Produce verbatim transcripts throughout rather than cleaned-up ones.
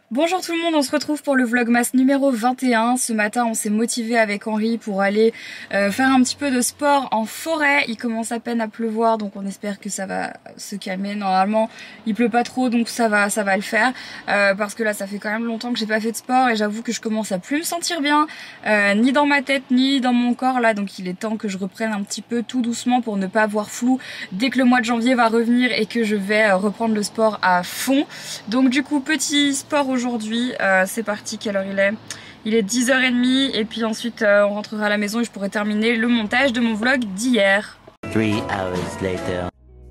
Bonjour tout le monde, on se retrouve pour le vlogmas numéro vingt et un. Ce matin on s'est motivé avec Henri pour aller euh, faire un petit peu de sport en forêt. Il commence à peine à pleuvoir donc on espère que ça va se calmer. Normalement il pleut pas trop donc ça va ça va le faire euh, parce que là ça fait quand même longtemps que j'ai pas fait de sport et j'avoue que je commence à plus me sentir bien euh, ni dans ma tête ni dans mon corps là, donc il est temps que je reprenne un petit peu tout doucement pour ne pas avoir flou dès que le mois de janvier va revenir et que je vais euh, reprendre le sport à fond. Donc du coup petit sport aujourd'hui, euh, c'est parti. Quelle heure il est? Il est dix heures trente et puis ensuite euh, on rentrera à la maison et je pourrai terminer le montage de mon vlog d'hier. Three hours later.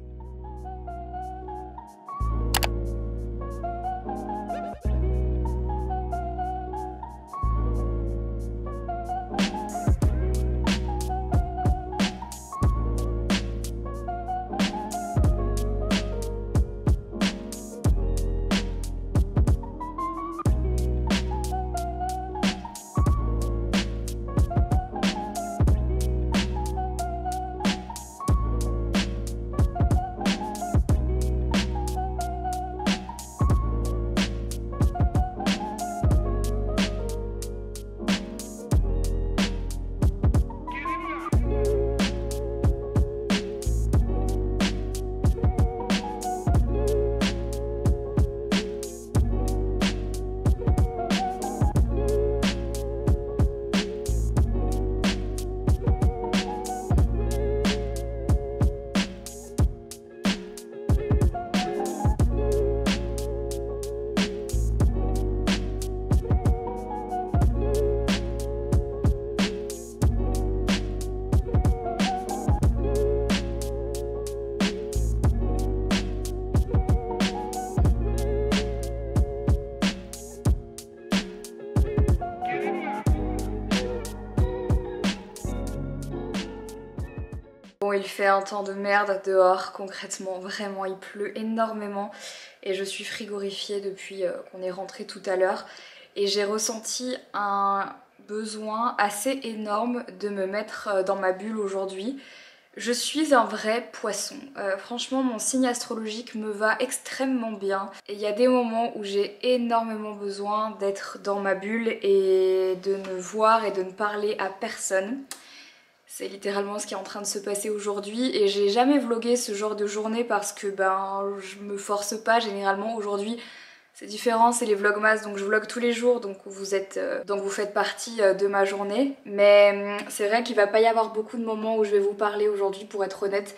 Bon, il fait un temps de merde dehors, concrètement, vraiment, il pleut énormément et je suis frigorifiée depuis euh, qu'on est rentré tout à l'heure et j'ai ressenti un besoin assez énorme de me mettre dans ma bulle aujourd'hui. Je suis un vrai poisson, euh, franchement mon signe astrologique me va extrêmement bien et il y a des moments où j'ai énormément besoin d'être dans ma bulle et de ne voir et de ne parler à personne. C'est littéralement ce qui est en train de se passer aujourd'hui et j'ai jamais vlogué ce genre de journée parce que ben je me force pas généralement. Aujourd'hui c'est différent, c'est les vlogmas donc je vlog tous les jours donc vous êtes euh, donc vous faites partie euh, de ma journée, mais euh, c'est vrai qu'il va pas y avoir beaucoup de moments où je vais vous parler aujourd'hui pour être honnête,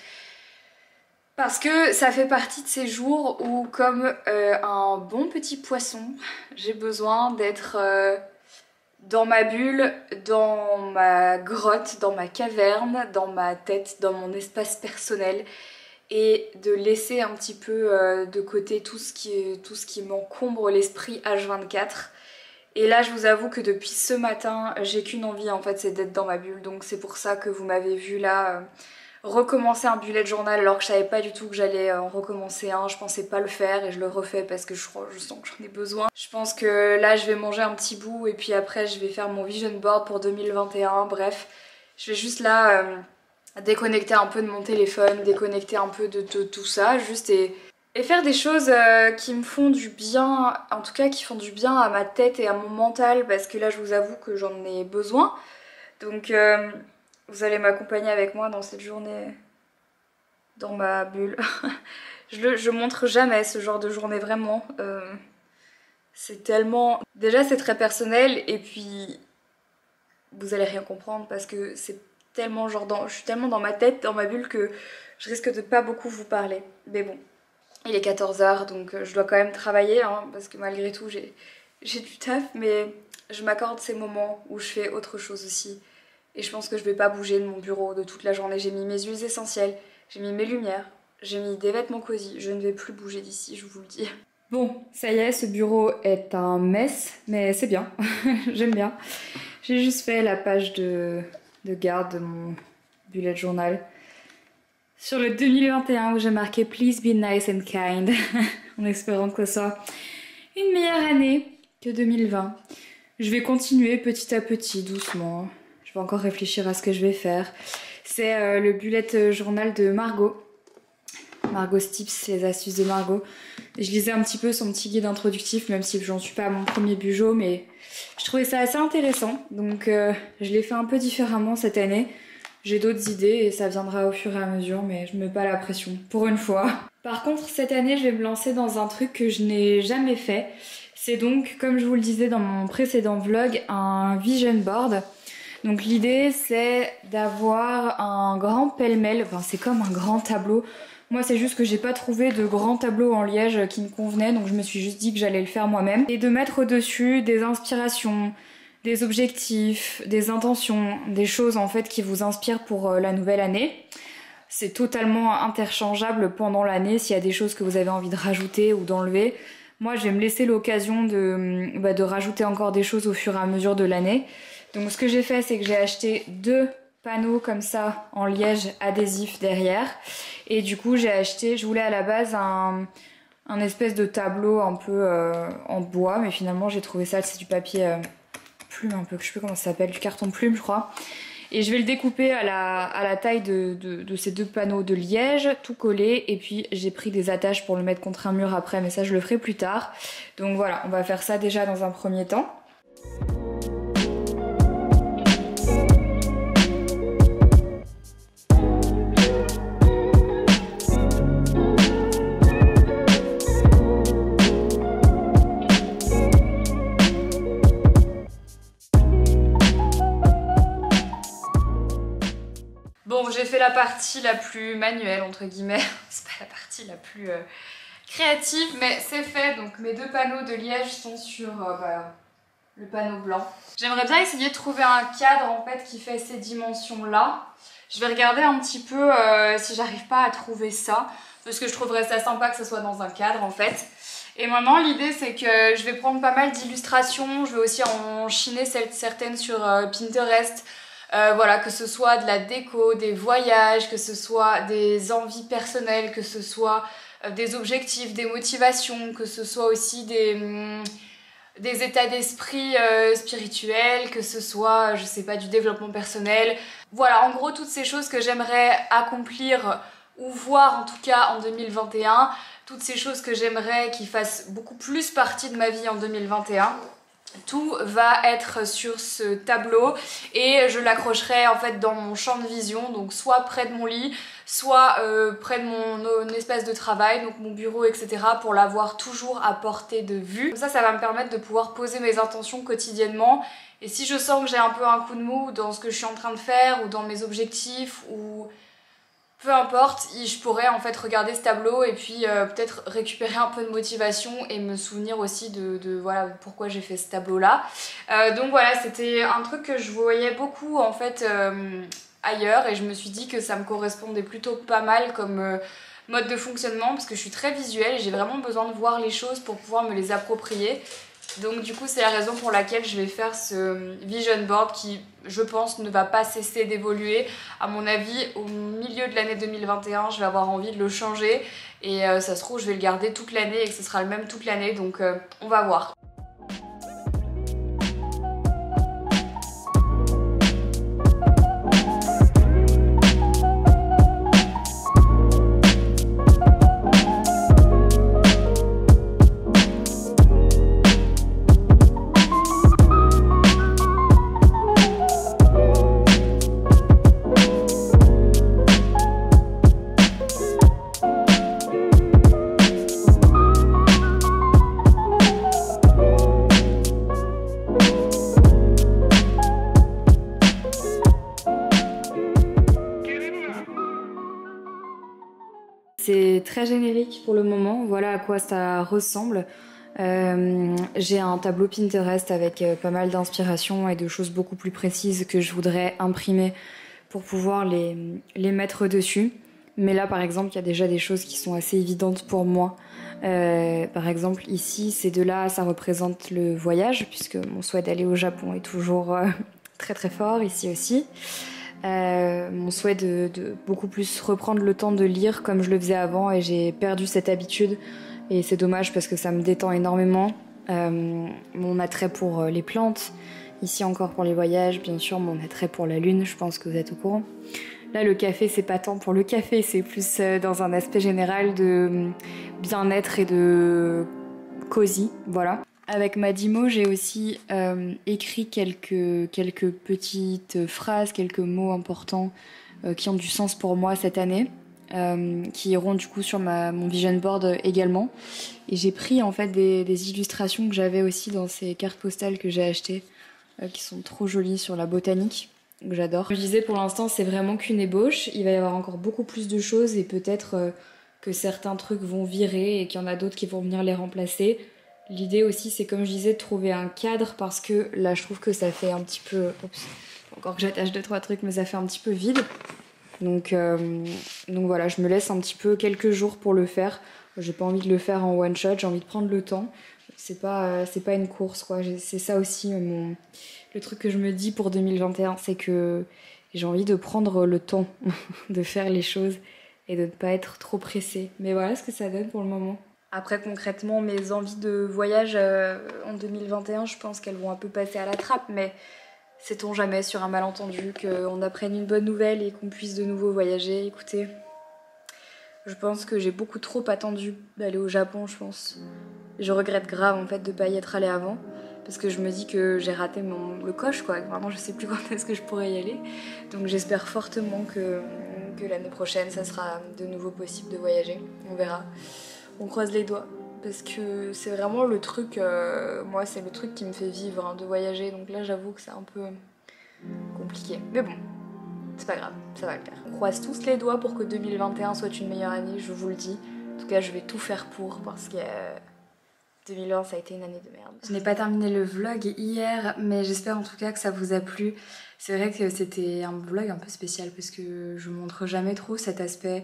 parce que ça fait partie de ces jours où comme euh, un bon petit poisson j'ai besoin d'être euh, dans ma bulle, dans ma grotte, dans ma caverne, dans ma tête, dans mon espace personnel et de laisser un petit peu euh, de côté tout ce qui, tout ce qui m'encombre l'esprit H vingt-quatre. Et là je vous avoue que depuis ce matin j'ai qu'une envie en fait, c'est d'être dans ma bulle, donc c'est pour ça que vous m'avez vu là euh, recommencer un bullet journal alors que je savais pas du tout que j'allais en recommencer un, je pensais pas le faire et je le refais parce que je, je sens que j'en ai besoin. Je pense que là je vais manger un petit bout et puis après je vais faire mon vision board pour deux mille vingt et un, bref je vais juste là euh, déconnecter un peu de mon téléphone, déconnecter un peu de, de tout ça juste et, et faire des choses euh, qui me font du bien, en tout cas qui font du bien à ma tête et à mon mental parce que là je vous avoue que j'en ai besoin, donc euh, vous allez m'accompagner avec moi dans cette journée dans ma bulle. je, le, je montre jamais ce genre de journée vraiment. Euh, c'est tellement... Déjà c'est très personnel et puis vous allez rien comprendre parce que c'est tellement genre dans... Je suis tellement dans ma tête, dans ma bulle que je risque de pas beaucoup vous parler. Mais bon, il est quatorze heures donc je dois quand même travailler hein, parce que malgré tout j'ai j'ai du taf, mais je m'accorde ces moments où je fais autre chose aussi. Et je pense que je vais pas bouger de mon bureau de toute la journée. J'ai mis mes huiles essentielles, j'ai mis mes lumières, j'ai mis des vêtements cosy. Je ne vais plus bouger d'ici, je vous le dis. Bon, ça y est, ce bureau est un mess, mais c'est bien. J'aime bien. J'ai juste fait la page de, de garde de mon bullet journal sur le deux mille vingt et un où j'ai marqué Please be nice and kind en espérant que ce soit une meilleure année que deux mille vingt. Je vais continuer petit à petit, doucement. Je vais encore réfléchir à ce que je vais faire. C'est euh, le bullet journal de Margot. Margot's Tips, les astuces de Margot. Je lisais un petit peu son petit guide introductif, même si j'en suis pas à mon premier bugeot, mais je trouvais ça assez intéressant. Donc euh, je l'ai fait un peu différemment cette année. J'ai d'autres idées et ça viendra au fur et à mesure, mais je me mets pas la pression, pour une fois. Par contre, cette année, je vais me lancer dans un truc que je n'ai jamais fait. C'est donc, comme je vous le disais dans mon précédent vlog, un vision board. Donc l'idée, c'est d'avoir un grand pêle-mêle, enfin c'est comme un grand tableau. Moi, c'est juste que j'ai pas trouvé de grand tableau en liège qui me convenait, donc je me suis juste dit que j'allais le faire moi-même. Et de mettre dessus des inspirations, des objectifs, des intentions, des choses en fait qui vous inspirent pour la nouvelle année. C'est totalement interchangeable pendant l'année s'il y a des choses que vous avez envie de rajouter ou d'enlever. Moi, je vais me laisser l'occasion de, bah, de rajouter encore des choses au fur et à mesure de l'année. Donc ce que j'ai fait, c'est que j'ai acheté deux panneaux comme ça en liège adhésif derrière. Et du coup, j'ai acheté, je voulais à la base un, un espèce de tableau un peu euh, en bois, mais finalement j'ai trouvé ça, c'est du papier euh, plume un peu, je sais plus comment ça s'appelle, du carton plume je crois. Et je vais le découper à la, à la taille de, de, de ces deux panneaux de liège, tout collé. Et puis j'ai pris des attaches pour le mettre contre un mur après, mais ça je le ferai plus tard. Donc voilà, on va faire ça déjà dans un premier temps. Bon, j'ai fait la partie la plus manuelle, entre guillemets. C'est pas la partie la plus euh, créative, mais c'est fait. Donc mes deux panneaux de liège sont sur euh, bah, le panneau blanc. J'aimerais bien essayer de trouver un cadre en fait qui fait ces dimensions-là. Je vais regarder un petit peu euh, si j'arrive pas à trouver ça, parce que je trouverais ça sympa que ça soit dans un cadre en fait. Et maintenant l'idée c'est que je vais prendre pas mal d'illustrations. Je vais aussi en chiner certaines sur euh, Pinterest. Euh, voilà, que ce soit de la déco, des voyages, que ce soit des envies personnelles, que ce soit euh, des objectifs, des motivations, que ce soit aussi des, hum, des états d'esprit euh, spirituels, que ce soit, je sais pas, du développement personnel. Voilà, en gros, toutes ces choses que j'aimerais accomplir ou voir en tout cas en deux mille vingt et un, toutes ces choses que j'aimerais qui fassent beaucoup plus partie de ma vie en deux mille vingt et un. Tout va être sur ce tableau et je l'accrocherai en fait dans mon champ de vision, donc soit près de mon lit, soit euh, près de mon, mon espace de travail, donc mon bureau, et cetera, pour l'avoir toujours à portée de vue. Comme ça, ça va me permettre de pouvoir poser mes intentions quotidiennement. Et si je sens que j'ai un peu un coup de mou dans ce que je suis en train de faire ou dans mes objectifs ou peu importe, je pourrais en fait regarder ce tableau et puis euh, peut-être récupérer un peu de motivation et me souvenir aussi de, de voilà pourquoi j'ai fait ce tableau là. Euh, donc voilà, c'était un truc que je voyais beaucoup en fait euh, ailleurs et je me suis dit que ça me correspondait plutôt pas mal comme euh, mode de fonctionnement parce que je suis très visuelle et j'ai vraiment besoin de voir les choses pour pouvoir me les approprier. Donc du coup c'est la raison pour laquelle je vais faire ce vision board qui je pense ne va pas cesser d'évoluer. À mon avis au milieu de l'année deux mille vingt et un je vais avoir envie de le changer et euh, ça se trouve je vais le garder toute l'année et que ce sera le même toute l'année, donc euh, on va voir. C'est très générique pour le moment, voilà à quoi ça ressemble. Euh, j'ai un tableau Pinterest avec euh, pas mal d'inspiration et de choses beaucoup plus précises que je voudrais imprimer pour pouvoir les, les mettre dessus. Mais là par exemple il y a déjà des choses qui sont assez évidentes pour moi. Euh, par exemple ici ces deux-là ça représente le voyage puisque mon souhait d'aller au Japon est toujours euh, très très fort, ici aussi. Euh, mon souhait de, de beaucoup plus reprendre le temps de lire comme je le faisais avant et j'ai perdu cette habitude et c'est dommage parce que ça me détend énormément. Euh, mon attrait pour les plantes, ici encore pour les voyages, bien sûr mon attrait pour la lune, je pense que vous êtes au courant. Là le café c'est pas tant pour le café, c'est plus dans un aspect général de bien-être et de cosy, voilà. Avec Madimo, j'ai aussi euh, écrit quelques, quelques petites phrases, quelques mots importants euh, qui ont du sens pour moi cette année, euh, qui iront du coup sur ma, mon vision board également. Et j'ai pris en fait des, des illustrations que j'avais aussi dans ces cartes postales que j'ai achetées, euh, qui sont trop jolies sur la botanique, que j'adore. Je disais pour l'instant c'est vraiment qu'une ébauche, il va y avoir encore beaucoup plus de choses et peut-être euh, que certains trucs vont virer et qu'il y en a d'autres qui vont venir les remplacer. L'idée aussi, c'est comme je disais, de trouver un cadre parce que là, je trouve que ça fait un petit peu... Oups, encore que j'attache deux, trois trucs, mais ça fait un petit peu vide. Donc, euh, donc voilà, je me laisse un petit peu quelques jours pour le faire. J'ai pas envie de le faire en one shot, j'ai envie de prendre le temps. C'est pas, c'est pas une course, quoi. C'est ça aussi, mon... le truc que je me dis pour deux mille vingt et un, c'est que j'ai envie de prendre le temps de faire les choses et de ne pas être trop pressée. Mais voilà ce que ça donne pour le moment. Après concrètement mes envies de voyage euh, en deux mille vingt et un, je pense qu'elles vont un peu passer à la trappe, mais sait-on jamais sur un malentendu qu'on apprenne une bonne nouvelle et qu'on puisse de nouveau voyager. Écoutez, je pense que j'ai beaucoup trop attendu d'aller au Japon, je pense. Je regrette grave en fait de pas y être allée avant, parce que je me dis que j'ai raté mon, le coche quoi, vraiment je sais plus quand est-ce que je pourrais y aller. Donc j'espère fortement que, que l'année prochaine ça sera de nouveau possible de voyager, on verra. On croise les doigts parce que c'est vraiment le truc, euh, moi c'est le truc qui me fait vivre hein, de voyager, donc là j'avoue que c'est un peu compliqué. Mais bon, c'est pas grave, ça va le faire. On croise tous les doigts pour que deux mille vingt et un soit une meilleure année, je vous le dis. En tout cas je vais tout faire pour parce que euh, deux mille vingt ça a été une année de merde. Je n'ai pas terminé le vlog hier mais j'espère en tout cas que ça vous a plu. C'est vrai que c'était un vlog un peu spécial parce que je montre jamais trop cet aspect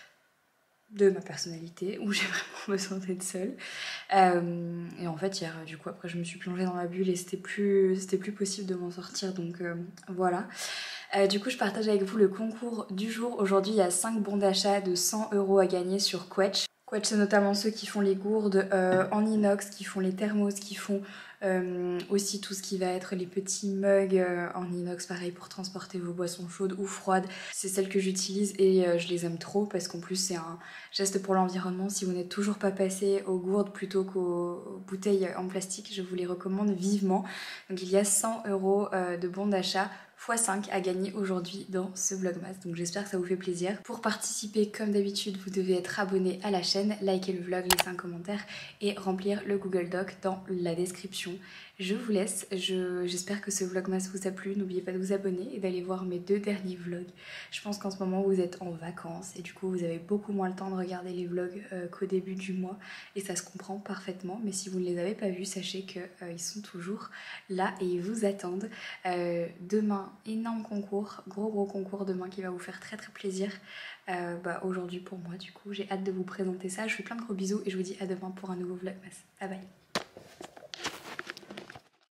de ma personnalité où j'ai vraiment besoin d'être seule euh, et en fait hier du coup après je me suis plongée dans ma bulle et c'était plus c'était plus possible de m'en sortir, donc euh, voilà. Euh, du coup je partage avec vous le concours du jour. Aujourd'hui il y a cinq bons d'achat de cent euros à gagner sur Quetch. Quetch c'est notamment ceux qui font les gourdes euh, en inox, qui font les thermos, qui font euh, aussi tout ce qui va être les petits mugs euh, en inox, pareil pour transporter vos boissons chaudes ou froides. C'est celles que j'utilise et euh, je les aime trop parce qu'en plus c'est un geste pour l'environnement. Si vous n'êtes toujours pas passé aux gourdes plutôt qu'aux bouteilles en plastique, je vous les recommande vivement. Donc il y a cent euros euh, de bons d'achat fois cinq à gagner aujourd'hui dans ce vlogmas, donc j'espère que ça vous fait plaisir. Pour participer comme d'habitude vous devez être abonné à la chaîne, liker le vlog, laisser un commentaire et remplir le Google Doc dans la description. Je vous laisse, j'espère que ce vlogmas vous a plu, n'oubliez pas de vous abonner et d'aller voir mes deux derniers vlogs. Je pense qu'en ce moment vous êtes en vacances et du coup vous avez beaucoup moins le temps de regarder les vlogs euh, qu'au début du mois et ça se comprend parfaitement, mais si vous ne les avez pas vus, sachez qu'ils euh, sont toujours là et ils vous attendent. Euh, demain, énorme concours, gros gros concours demain qui va vous faire très très plaisir euh, bah, aujourd'hui pour moi. Du coup j'ai hâte de vous présenter ça, je vous fais plein de gros bisous et je vous dis à demain pour un nouveau vlogmas. Bye bye.